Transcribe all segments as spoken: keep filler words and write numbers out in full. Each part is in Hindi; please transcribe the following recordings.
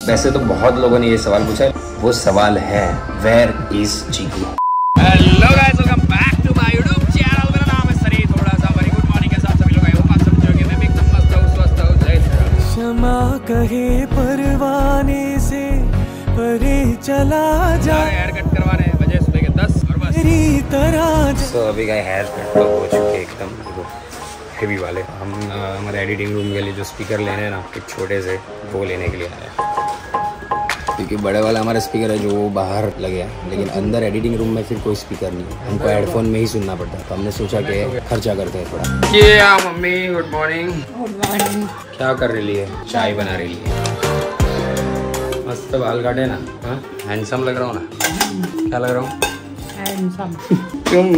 वैसे तो बहुत लोगों ने ये सवाल पूछा है, वो सवाल है where is Chiku. Hello guys, welcome back to my YouTube channel. मेरा नाम है सनी। थोड़ा सा वेरी गुड मॉर्निंग के साथ सभी लोग आए हो, आप सब जगह में एकदम मस्त हूं, स्वस्थ हूं, जय श्री राम। क्षमा कहे परवाने से परे चला जा। हेयर कट करवाने बजे सुबह के दस और बस तेरी तरह। तो अभी का हेयर कट तो हो चुके एकदम हेवी वाले। हम हमारे एडिटिंग रूम के लिए जो स्पीकर लेने हैं ना, एक छोटे से वो लेने के लिए आए, क्योंकि बड़े वाला हमारा स्पीकर है जो बाहर लगे हैं, लेकिन अंदर एडिटिंग रूम में फिर कोई स्पीकर नहीं है, हमको हेडफोन में ही सुनना पड़ता है। तो हमने सोचा कि खर्चा करते हैं थोड़ा। ये mummy good morning. Good morning. क्या कर रही है? चाय बना रही है। मस्त बाल काटे ना, हाँ हैंडसम लग रहा हूँ ना? क्या लग रहा हूँ? हैंडसम। तुम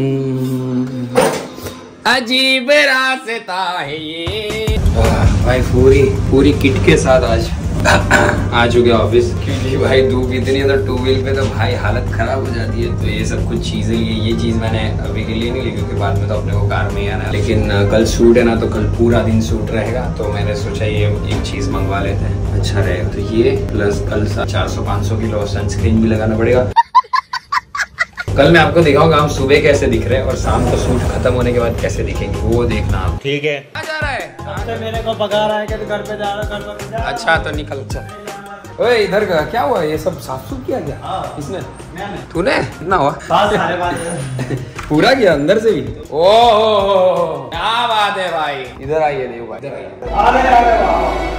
अजीब रास्ता है ये। भाई पूरी पूरी किट के साथ आज आ चुके ऑफिस, क्योंकि भाई धूप इतनी है तो टू व्हील पे तो भाई हालत खराब हो जाती है। तो ये सब कुछ चीजें ये ये चीज मैंने अभी के लिए नहीं ली, क्योंकि बाद में तो अपने को कार में ही आना है। लेकिन कल शूट है ना, तो कल पूरा दिन शूट रहेगा, तो मैंने सोचा ये एक चीज मंगवा लेते हैं, अच्छा रहेगा। तो ये प्लस कल चार सौ पाँच सौ किलो सनस्क्रीन भी लगाना पड़ेगा। कल मैं आपको दिखाऊंगा हम सुबह कैसे दिख रहे हैं और शाम को शूट खत्म होने के बाद कैसे दिखेंगे, वो देखना आप। ठीक है। कहाँ जा रहा है? तो मेरे को पका रहा है कि तू घर पे जा रहा, घर पे जा। अच्छा तो निकल चल। ओए इधर का क्या हुआ? ये सब साफ सुफ किया क्या? किसने? तूने? कितना हुआ? साढ़े पाँच। पूरा किया अंदर से भी? ओ हो क्या बात है भाई। इधर आइए देव भाई, इधर आइए।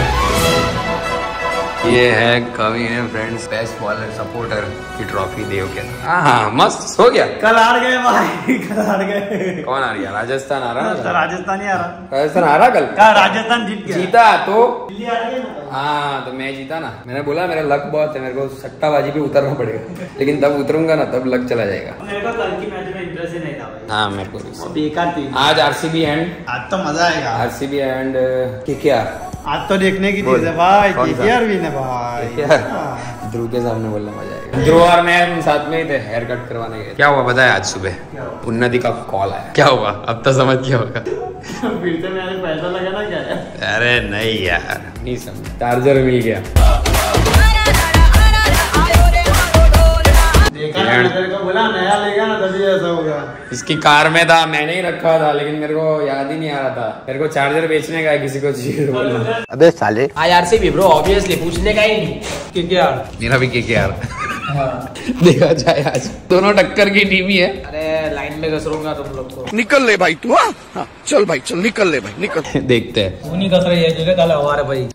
ये है कवि है फ्रेंड्स, बेस्ट बॉलर सपोर्टर की ट्रॉफी देव के। हाँ मस्त हो गया। कल हार गए भाई, कल हार गए। कौन आ रहा? राजस्थान आ रहा है। राजस्थान ही आ रहा। राजस्थान आ रहा कल? राजस्थान जीत गया। जीता तो दिल्ली आ रही है ना? हाँ तो मैं जीता ना। मैंने बोला मेरा लक बहुत है, मेरे को सट्टाबाजी पे उतरना पड़ेगा, लेकिन तब उतरूंगा ना तब लक चला जाएगा। मेरे को कल की मैच में इंटरेस्ट ही नहीं था भाई। हाँ मेरे को बेकार थी। आज आरसीबी एंड आज तो मजा आएगा। आरसीबी एंड केकेआर आज तो देखने की चीज है भाई। कौन सा? केकेआर भी ने भाई। केकेआर ध्रुव के सामने बोलना मजा आएगा। ध्रुव और मैं साथ में ही थे हेयर कट करवाने गए। क्या हुआ बताया? आज सुबह उन्नति का कॉल आया। क्या हुआ? अब तो समझ गया होगा। फिर से मैंने पैसा लगा ना क्या है? अरे नहीं यार, नहीं समझ। चार्जर मिल गया। देखा ना, तेरे को बोला नया लेगा ना तभी ऐसा होगा। इसकी कार में था, मैंने ही रखा था, लेकिन मेरे को याद ही नहीं आ रहा था। मेरे को चार्जर बेचने का है, किसी को चाहिए तो बोलना। अबे साले I R C B bro, obviously पूछने का ही नहीं। केकेआर मेरा भी केकेआर। देखा जाए आज दोनों टक्कर की टीम ही है। अरे लाइन में घसरूंगा तुम लोग को। निकल ले भाई तू। हाँ हाँ, चल भाई चल, निकल ले भाई निकल। देखते हैं। तू नहीं कस रही है क्योंकि कल हमारे भाई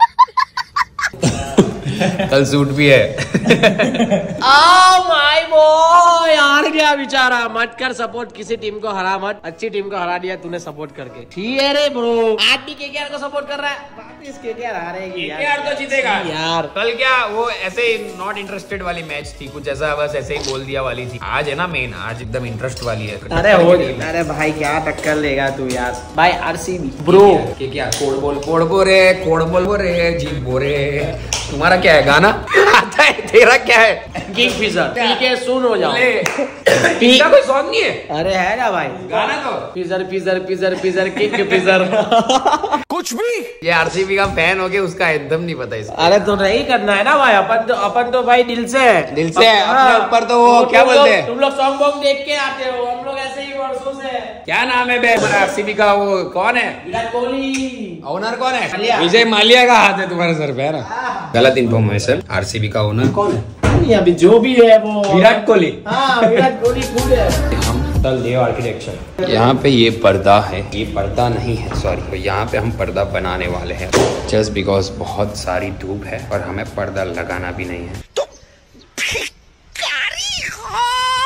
कल सूट भी है। Oh my boy, यार क्या बेचारा। मत कर सपोर्ट, किसी टीम को हरा मत। अच्छी टीम को हरा दिया तूने सपोर्ट करके। ठीक है रे ब्रो। आज भी केकेआर को सपोर्ट कर रहा है। वापस केकेआर हारेगी यार। केकेआर तो जीतेगा यार। कल क्या वो ऐसे नॉट इंटरेस्टेड वाली मैच थी, कुछ ऐसा बस ऐसे ही बोल दिया वाली थी। आज है ना मेन, आज एकदम इंटरेस्ट वाली है। अरे हो अरे भाई क्या टक्कर लेगा तू यार। भाई आरसीबी ब्रो। केकेआर कोड बोल कोड बोल रे, कोड बोल बोल रे, जीत बोल रे। तुम्हारा क्या है गाना? आता है? तेरा क्या है? Kingfisher. ठीक है सुन हो जाओ। इसका कोई सॉन्ग नहीं है? अरे है ना भाई गाना तो fisher fisher fisher fisher Kingfisher. कुछ भी। ये आरसीबी का फैन हो गया, उसका एकदम नहीं पता इसको। अरे तो नहीं करना है ना भाई। अपन तो अपन तो भाई दिल से दिल से अपने ऊपर तो वो क्या बोलते हैं, तुम लोग सॉन्ग बॉन्ग देख के आते हो, हम लोग ऐसे ही वर्षों से। क्या नाम है बे आरसीबी का? वो कौन है? विराट कोहली। ओनर कौन है? मालिया। विजय मालिया का हाथ है तुम्हारे सर पे, है ना? गलत इन्फॉर्मेशन। आरसीबी का ओनर कौन है? अभी जो भी है वो विराट कोहली। हाँ विराट कोहली खुद है। हम दल देव आर्किटेक्चर। यहाँ पे ये पर्दा है, ये पर्दा नहीं है सॉरी, तो यहाँ पे हम पर्दा बनाने वाले हैं, जस्ट बिकॉज बहुत सारी धूप है और हमें पर्दा लगाना भी नहीं है। तो भिखारी हो,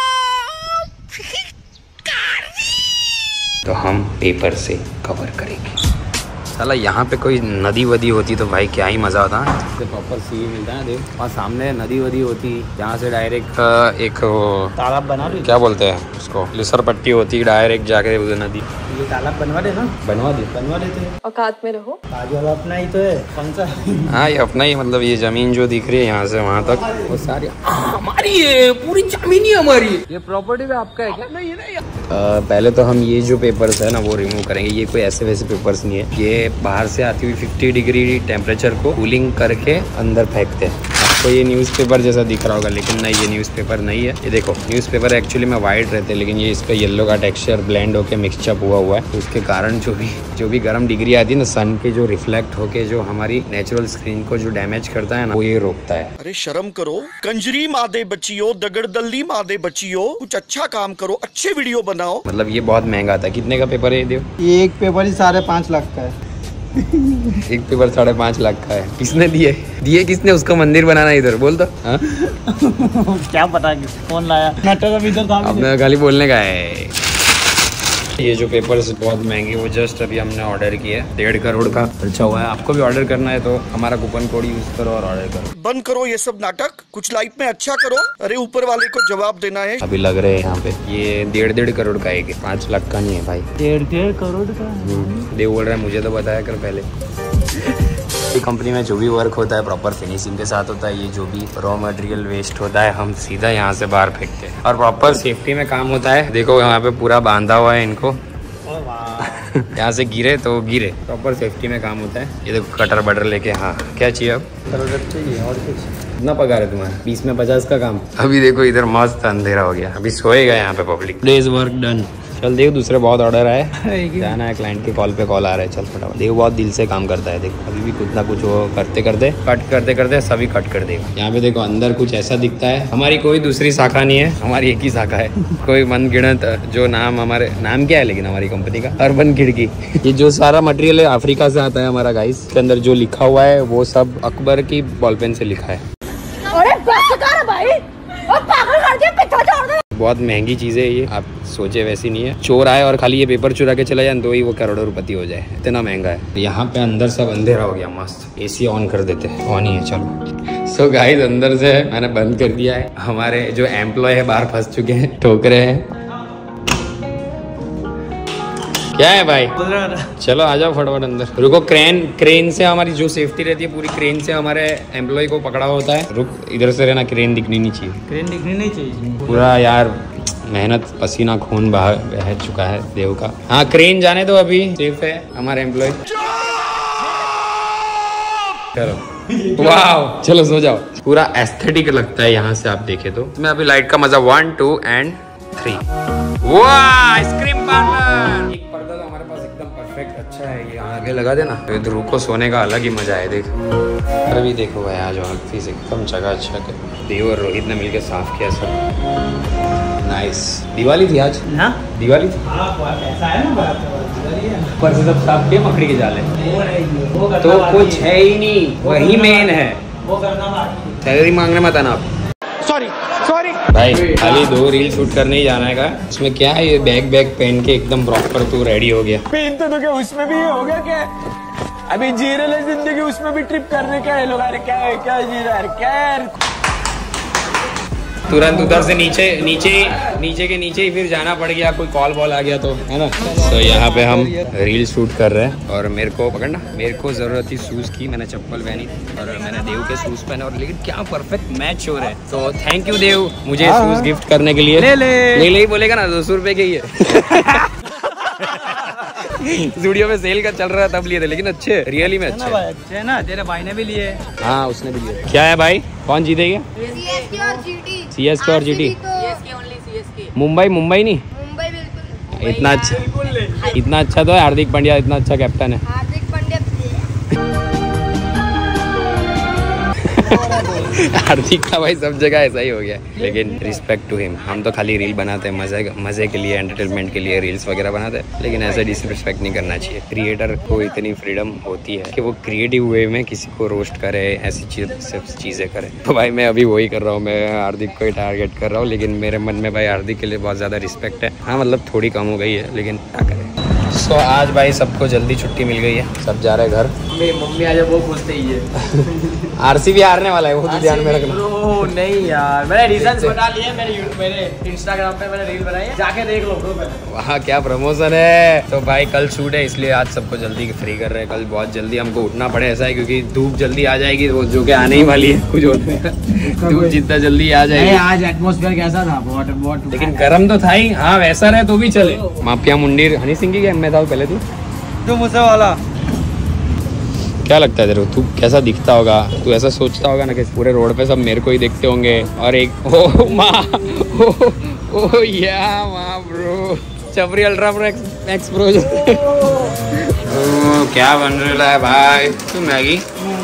भिखारी। तो हम पेपर से कवर करेंगे। साला यहाँ पे कोई नदी वदी होती तो भाई क्या ही मजा होता है। प्रॉपर सी मिलता है देख, और सामने नदी वदी होती, यहाँ से डायरेक्ट एक तालाब बना लो। क्या बोलते हैं उसको, लिसर पट्टी होती, डायरेक्ट जाके उधर नदी। ये तालाब बनवा दे ना। बनवा दी बनवा देते। औकात में रहो। आज वाला अपना ही तो है। कौन सा? हाँ ये अपना ही, मतलब ये जमीन जो दिख रही है यहाँ से वहाँ तक वो सारी हमारी है, पूरी जमीन ही हमारी। ये प्रॉपर्टी में आपका है क्या? नहीं है ना। पहले तो हम ये जो पेपर्स है ना वो रिमूव करेंगे। ये कोई ऐसे वैसे पेपर्स नहीं है, ये ये बाहर से आती हुई फिफ्टी डिग्री टेम्परेचर को कूलिंग करके अंदर फेंकते हैं। आपको ये न्यूज़पेपर जैसा दिख रहा होगा, लेकिन नहीं, ये न्यूज़पेपर नहीं है। ये देखो, न्यूज़पेपर एक्चुअली में वाइट रहते हैं, लेकिन ये इसका येलो का टेक्सचर ब्लेंड होकर मिक्सचअप हुआ हुआ है। तो उसके कारण जो भी जो भी गर्म डिग्री आती है ना सन के, जो रिफ्लेक्ट होके जो हमारी नेचुरल स्क्रीन को जो डैमेज करता है ना, वो ये रोकता है। अरे शर्म करो, कंजरी मादे बच्चियों, दगड़दल्ली मादे बच्चियों, कुछ अच्छा काम करो, अच्छे वीडियो बनाओ। मतलब ये बहुत महंगा था। कितने का पेपर है ये? देव, ये एक पेपर ही साढ़े पाँच लाख का है। एक पेपर साढ़े पाँच लाख का है। किसने दिए दिए किसने? उसका मंदिर बनाना इधर बोल तो। हाँ? क्या पता किस कौन लाया, नटर अभी इधर था। अब खाली बोलने का है। ये जो पेपर्स बहुत महंगे, वो जस्ट अभी हमने ऑर्डर किया है। डेढ़ करोड़ का खर्चा हुआ है। आपको भी ऑर्डर करना है तो हमारा कूपन कोड यूज करो और ऑर्डर करो। बंद करो ये सब नाटक, कुछ लाइफ में अच्छा करो। अरे ऊपर वाले को जवाब देना है। अभी लग रहे हैं यहाँ पे ये डेढ़ डेढ़ करोड़ का है, पाँच लाख का नहीं है भाई। डेढ़ डेढ़ करोड़ का। देव बोल रहा है मुझे तो बताया कर पहले। कंपनी में जो भी वर्क होता है प्रॉपर फिनिशिंग के साथ होता है। ये जो भी रॉ मटेरियल वेस्ट होता है हम सीधा यहाँ से बाहर फेंकते हैं और प्रॉपर सेफ्टी में काम होता है। देखो यहाँ पे पूरा बांधा हुआ है इनको। यहाँ से गिरे तो गिरे, प्रॉपर सेफ्टी में काम होता है। ये देखो कटर बटर लेके। हाँ, क्या चाहिए अब? करोड़ चाहिए और कुछ। कितना पगार है तुम्हारा? बीस में पचास का काम। अभी देखो इधर मस्त अंधेरा हो गया, अभी सोएगा यहाँ पे पब्लिक। Days work done. चल देव, दूसरे बहुत ऑर्डर आए, जाना है क्लाइंट के कॉल पे कॉल आ रहा है। चल फटाफट। देव बहुत दिल से काम करता है। देखो अभी भी कुछ ना कुछ वो करते करते कट करते करते सभी कट कर देगा। यहाँ पे देखो अंदर कुछ ऐसा दिखता है। हमारी कोई दूसरी शाखा नहीं है, हमारी एक ही शाखा है। कोई मन गिनत जो नाम, हमारे नाम क्या है लेकिन हमारी कंपनी का, अर्बन खिड़की। ये जो सारा मटेरियल है अफ्रीका से आता है हमारा गाइस। के अंदर जो लिखा हुआ है वो सब अकबर की बॉलपेन से लिखा है। अरे बस कर भाई, और पागल कर दिया, पीछे छोड़ दे। बहुत महंगी चीज़ है ये, आप सोचे वैसी नहीं है। चोर आए और खाली ये पेपर चुरा के चला जाए तो ही वो करोड़ों रुपति हो जाए, इतना महंगा है। यहाँ पे अंदर सब अंधेरा हो गया मस्त। एसी ऑन कर देते हैं। ऑन ही है, चलो। सो गाइस अंदर से मैंने बंद कर दिया है। हमारे जो एम्प्लॉय है बाहर फंस चुके हैं, ठोक रहे हैं। क्या है भाई? चलो आ जाओ फटाफट अंदर। रुको, क्रेन क्रेन से हमारी जो सेफ्टी रहती है पूरी क्रेन से हमारे एम्प्लॉय को पकड़ा होता है। रुक, इधर से रहना, क्रेन दिखनी नहीं चाहिए। क्रेन दिखनी नहीं चाहिए पूरा यार मेहनत पसीना खून बहा बह चुका है देव का। हाँ क्रेन जाने दो, अभी सेफ है हमारे एम्प्लॉय। चलो वाह, चलो सो जाओ। पूरा एस्थेटिक लगता है यहाँ से आप देखे तो। मैं अभी लाइट का मजा, वन टू एंड थ्री। वाह, आइसक्रीम पार्लर। एक पर्दा तो हमारे पास एकदम परफेक्ट अच्छा है, ये आगे लगा देना। तो ध्रुव को सोने का अलग ही मजा है। देख अभी देखो भाई, आज हल्की से एकदम चकाचक। देव और रोहित ने मिलकर साफ किया सब। नाइस। दिवाली थी आज ना? दिवाली थी। ऐसा है ना, ऊपर से सब साफ किए, मकड़ी के जाले तो कुछ है ही नहीं, वही मेन है। वो करना बाकी। सैलरी मांगने मत आना आप। सॉरी सॉरी भाई खाली दो रील शूट करने ही जाना है का। इसमें क्या है, ये बैग बैग पहन के एकदम प्रॉपर तू रेडी हो गया। पेन तो क्या उसमें भी हो गया क्या? अभी जी रहे जिंदगी, उसमें भी ट्रिप करने का है लोग। अरे क्या है, क्या जी रहा है क्या? तुरंत उधर से नीचे नीचे नीचे के नीचे ही फिर जाना पड़ गया, कोई कॉल वॉल आ गया तो, है ना। तो यहाँ पे हम रील शूट कर रहे हैं और मेरे को पकड़ना, मेरे को जरूरत थी शूज की। मैंने चप्पल पहनी और मैंने देव के शूज पहने, और लेकिन क्या परफेक्ट मैच हो रहा है। तो थैंक यू देव मुझे शूज गिफ्ट करने के लिए। ले ले ले ले ही बोलेगा ना, दो सौ रुपए के ही है। स्टूडियो में सेल का चल रहा है तब लिए थे, लेकिन अच्छे, रियली में अच्छे अच्छे ना। तेरे भाई ने भी लिए। हाँ उसने भी लिए। क्या है भाई, कौन जीतेगा? सीएसके और जीटी। सीएसके और GT. CSK only CSK. Mumbai Mumbai नहीं, मुंबई बिल्कुल। इतना अच्छा इतना अच्छा तो है। हार्दिक पांड्या इतना अच्छा कैप्टन है। हार्दिक पांड्या। हार्दिक का भाई सब जगह ऐसा ही हो गया, लेकिन रिस्पेक्ट टू हिम। हम तो खाली रील बनाते हैं, मजे मजे के लिए, एंटरटेनमेंट के लिए रील्स वगैरह बनाते हैं, लेकिन ऐसे डिसरिस्पेक्ट नहीं करना चाहिए। क्रिएटर को इतनी फ्रीडम होती है कि वो क्रिएटिव वे में किसी को रोस्ट करे, ऐसी चीज सब चीजें करे। तो भाई मैं अभी वही कर रहा हूँ, मैं हार्दिक को ही टारगेट कर रहा हूँ, लेकिन मेरे मन में भाई हार्दिक के लिए बहुत ज्यादा रिस्पेक्ट है। हाँ मतलब थोड़ी कम हो गई है, लेकिन क्या करें। सो so, आज भाई सबको जल्दी छुट्टी मिल गई है, सब जा रहे हैं घर। मम्मी मम्मी आज वो पूछते ही है। आरसीबी हारने वाला है, वो तो ध्यान में रखना। ओ नहीं यार, मैंने रीजंस बता लिए। मेरे मेरे इंस्टाग्राम पे मैंने रील बनाई है, जाके देख लो ब्रो। वहाँ क्या प्रमोशन है। तो भाई कल शूट है, इसलिए आज सबको जल्दी फ्री कर रहे हैं। कल बहुत जल्दी हमको उठना पड़े, ऐसा है क्योंकि धूप जल्दी आ जाएगी, वो जो कि आने ही वाली है। कुछ होने धूप जितना जल्दी आ जाएगी। आज एटमॉस्फेयर कैसा था? बहुत बहुत लेकिन गर्म तो था ही। हाँ वैसा रहे तो भी चले। माफिया मुंडीर हनी सिंह की गेम में था पहले। तू जो मुझसे वाला क्या लगता है तेरे को, तू कैसा दिखता होगा? तू ऐसा सोचता होगा ना कि पूरे रोड पे सब मेरे को ही देखते होंगे और एक ओ माँ ओ, ओ या माँ ब्रो चपरी अल्ट्रा प्रो एक्स प्रो क्या बन रहा है भाई? तू मैगी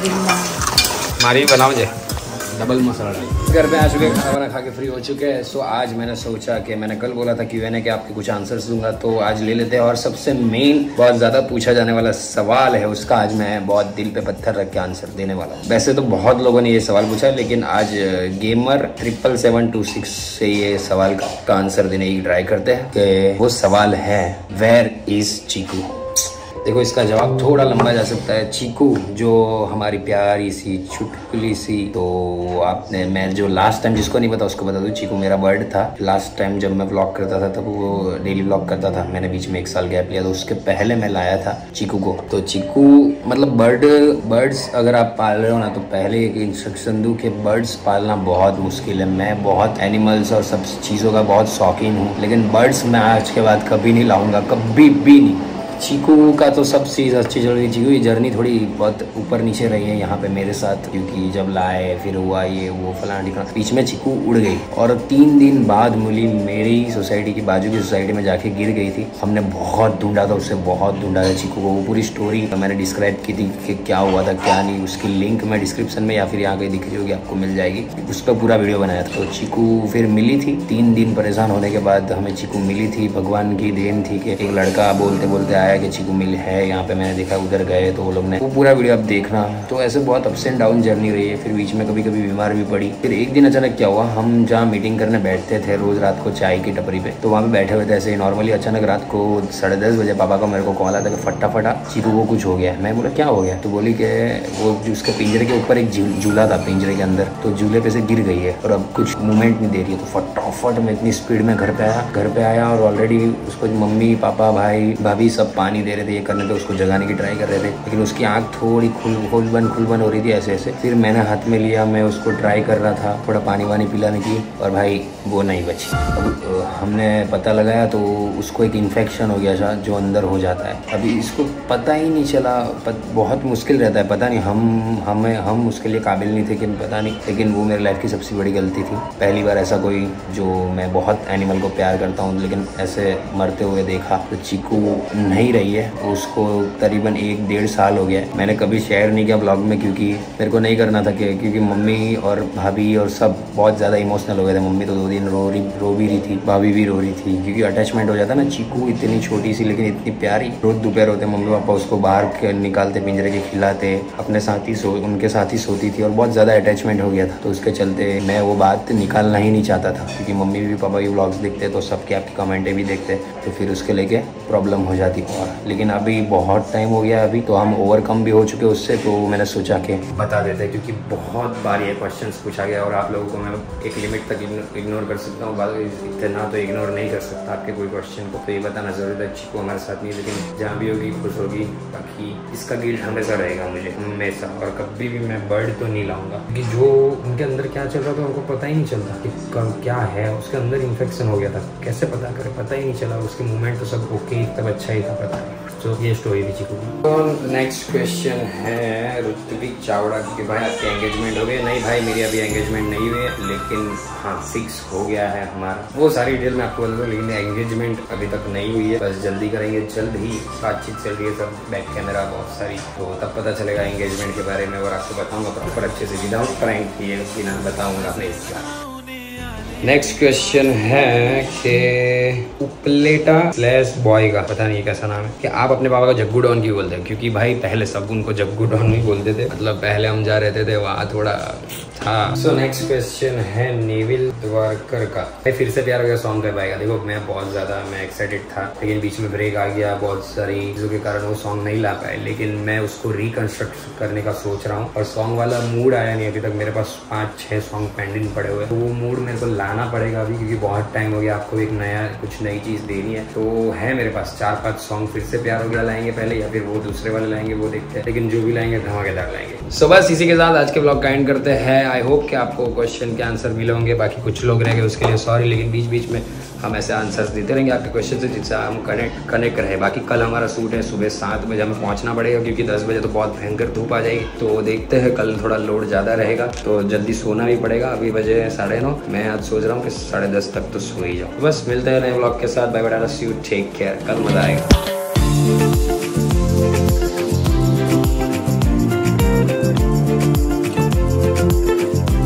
हमारी बनाओ जे डबल मसाला डाल। घर पे आ चुके, खाना वाना खा के फ्री हो चुके हैं। सो आज मैंने सोचा कि मैंने कल बोला था क्यू एन ए के आपके कुछ आंसर्स दूंगा, तो आज ले लेते हैं। और सबसे मेन बहुत ज़्यादा पूछा जाने वाला सवाल है, उसका आज मैं बहुत दिल पे पत्थर रख के आंसर देने वाला हूँ। वैसे तो बहुत लोगों ने ये सवाल पूछा, लेकिन आज gamer triple seven two six से ये सवाल का आंसर देने की ट्राई करते हैं कि वो सवाल है वेयर इज चीकू। देखो इसका जवाब थोड़ा लंबा जा सकता है। चीकू जो हमारी प्यारी सी चुटकुली सी, तो आपने मैं जो लास्ट टाइम, जिसको नहीं पता उसको बता दूं, चीकू मेरा बर्ड था। लास्ट टाइम जब मैं व्लॉग करता था तब वो डेली व्लॉग करता था, मैंने बीच में एक साल गैप लिया, तो उसके पहले मैं लाया था चीकू को। तो चीकू मतलब बर्ड बर्ड्स अगर आप पाल रहे हो ना, तो पहले एक इंस्ट्रक्शन दूँ कि बर्ड्स पालना बहुत मुश्किल है। मैं बहुत एनिमल्स और सब चीज़ों का बहुत शौकीन हूँ, लेकिन बर्ड्स मैं आज के बाद कभी नहीं लाऊंगा, कभी भी नहीं। चीकू का तो सब चीज़ अच्छी चल रही है। चीकू की जर्नी थोड़ी बहुत ऊपर नीचे रही है यहाँ पे मेरे साथ, क्योंकि जब लाए फिर हुआ ये वो फलाना ठिकाना, बीच में चीकू उड़ गई और तीन दिन बाद मिली मेरी सोसाइटी की बाजू की सोसाइटी में जाके गिर गई थी। हमने बहुत ढूंढा था उसे, बहुत ढूंढा था चीकू को। वो पूरी स्टोरी मैंने डिस्क्राइब की थी कि क्या हुआ था क्या नहीं, उसकी लिंक मैं डिस्क्रिप्शन में या फिर यहाँ कहीं दिख रही होगी आपको मिल जाएगी, उस पर पूरा वीडियो बनाया था। तो चीकू फिर मिली थी, तीन दिन परेशान होने के बाद हमें चीकू मिली थी। भगवान की देन थी कि एक लड़का बोलते बोलते आया कि चीकू मिल है यहाँ पे, मैंने देखा उधर गए तो वो लोग ने, वो पूरा वीडियो आप देखना। तो ऐसे बहुत अप्स एंड डाउन जर्नी रही है। फिर बीच में कभी कभी बीमार भी पड़ी। फिर एक दिन अचानक क्या हुआ, हम जहाँ मीटिंग करने बैठते थे रोज रात को चाय की टपरी पे, तो वहाँ पे बैठे हुए थे ऐसे ही नॉर्मली, अचानक रात को साढ़े दस बजे पापा का मेरे को कॉल आता कि फटा फटा चीकू को कुछ हो गया। मैं बोला क्या हो गया? तो बोली कि वो उसके पिंजरे के ऊपर एक झूला था पिंजरे के अंदर, तो झूले पे से गिर गई है और अब कुछ मूवमेंट नहीं दे रही है। तो फटाफट मैं इतनी स्पीड में घर पे आया घर पे आया और ऑलरेडी उसको मम्मी पापा भाई भाभी सब पानी दे रहे थे, ये करने थे, उसको जगाने की ट्राई कर रहे थे, लेकिन उसकी आंख थोड़ी खुल खुल बंद खुल बंद हो रही थी ऐसे ऐसे। फिर मैंने हाथ में लिया, मैं उसको ट्राई कर रहा था थोड़ा पानी वानी पिलाने की, और भाई वो नहीं बची। अब हमने पता लगाया तो उसको एक इन्फेक्शन हो गया था जो अंदर हो जाता है। अभी इसको पता ही नहीं चला, पत, बहुत मुश्किल रहता है, पता नहीं हम हमें हम उसके लिए काबिल नहीं थे कि पता नहीं, लेकिन वो मेरी लाइफ की सबसे बड़ी गलती थी। पहली बार ऐसा कोई, जो मैं बहुत एनिमल को प्यार करता हूँ लेकिन ऐसे मरते हुए देखा। तो चीकू नहीं रही है, उसको करीबन एक डेढ़ साल हो गया। मैंने कभी शेयर नहीं किया ब्लॉग में, क्योंकि मेरे को नहीं करना था कि क्योंकि मम्मी और भाभी और सब बहुत ज़्यादा इमोशनल हो गए थे। मम्मी तो दो दिन रो रही रो भी रही थी, भाभी भी रो रही थी, क्योंकि अटैचमेंट हो जाता ना। चीकू इतनी छोटी सी लेकिन इतनी प्यारी, रोज दोपहर होते मम्मी पापा उसको बाहर निकालते, पिंजरे के खिलाते, अपने साथ ही सो उनके साथ ही सोती थी और बहुत ज़्यादा अटैचमेंट हो गया था। तो उसके चलते मैं वो बात निकालना ही नहीं चाहता था, क्योंकि मम्मी भी पापा भी व्लॉग्स देखते तो सबके आपकी कमेंटें भी देखते, तो फिर उसके लेके प्रॉब्लम हो जाती। और लेकिन अभी बहुत टाइम हो गया, अभी तो हम ओवरकम भी हो चुके उससे, तो मैंने सोचा कि बता देते, क्योंकि बहुत बार ये क्वेश्चंस पूछा गया और आप लोगों को मैं एक लिमिट तक इग्नोर कर सकता हूँ, इतना तो इग्नोर नहीं कर सकता आपके कोई क्वेश्चन को। तो ये बताना जरूरी है, चीकू हमारे साथ नहीं, लेकिन जहाँ भी होगी खुश होगी। बाकी इसका गिल्ट हमेशा रहेगा मुझे, हमेशा, और कभी भी मैं बर्ड तो नहीं लाऊंगा, क्योंकि जो उनके अंदर क्या चल रहा था उनको पता ही नहीं चलता कि क्या है। उसके अंदर इन्फेक्शन हो गया था, कैसे पता करे, पता ही नहीं चला। उसकी मूवमेंट तो सब ओके, तब अच्छा ही था, पता नहीं। तो ये स्टोरी थी चीकू की। तो नेक्स्ट क्वेश्चन है ऋत्विक चावड़ा की, भाई आपकी एंगेजमेंट हो गई? नहीं भाई, मेरी अभी एंगेजमेंट नहीं हुई है, लेकिन हाँ फिक्स हो गया है हमारा। वो सारी डिटेल मैं आपको बता दूँ, लेकिन एंगेजमेंट अभी तक नहीं हुई है, बस जल्दी करेंगे, जल्द ही बातचीत चल रही है, सब बैक कैमरा बहुत सारी, तो तब पता चलेगा एंगेजमेंट के बारे में और आपको बताऊंगा प्रॉपर अच्छे से, विदाउट प्रैंक किए बिना बताऊंगा अपने इसका। नेक्स्ट क्वेश्चन है कि उपलेटा स्लैश बॉय का, पता नहीं कैसा नाम है, कि आप अपने पापा को जग्गू डॉन क्यों बोलते हैं? क्योंकि भाई पहले सब उनको जग्गू डॉन ही बोलते थे, मतलब पहले हम जा रहते थे वहाँ थोड़ा था। सो नेक्स्ट क्वेश्चन है नेविल द्वारकर का, भाई फिर से प्यार हो गया सॉन्ग कब आएगा? देखो मैं बहुत ज्यादा मैं एक्साइटेड था, लेकिन बीच में ब्रेक आ गया, बहुत सारी चीजों के कारण वो सॉन्ग नहीं ला पाए, लेकिन मैं उसको रिकंस्ट्रक्ट करने का सोच रहा हूँ। और सॉन्ग वाला मूड आया नहीं अभी तक, मेरे पास पाँच छः सॉन्ग पेंडिंग पड़े हुए, तो वो मूड मेरे को ला बढ़ाना पड़ेगा अभी, क्योंकि बहुत टाइम हो गया आपको एक नया कुछ नई चीज़ देनी है। तो है मेरे पास चार पांच सॉन्ग, फिर से प्यार हो गया लाएंगे पहले, या फिर वो दूसरे वाले लाएंगे, वो देखते हैं। लेकिन जो भी लाएंगे धमाकेदार लाएंगे। सो बस इसी के साथ आज के ब्लॉग का एंड करते हैं। आई होप कि आपको क्वेश्चन के आंसर मिले होंगे। बाकी कुछ लोग रह गए उसके लिए सॉरी, लेकिन बीच बीच में हम ऐसे आंसर्स देते रहेंगे आपके क्वेश्चन से, जिससे हम कनेक्ट कनेक्ट रहे। बाकी कल हमारा शूट है, सुबह सात बजे हमें पहुंचना पड़ेगा, क्योंकि दस बजे तो बहुत भयंकर धूप आ जाएगी। तो देखते हैं, कल थोड़ा लोड ज़्यादा रहेगा तो जल्दी सोना भी पड़ेगा। अभी बजे साढ़े नौ, मैं आज सोच रहा हूँ कि साढ़े दस तक तो सो ही जाऊँ। बस मिलते हैं नए ब्लॉग के साथ। Bye bye, see you, take care. कल मजा आएगा।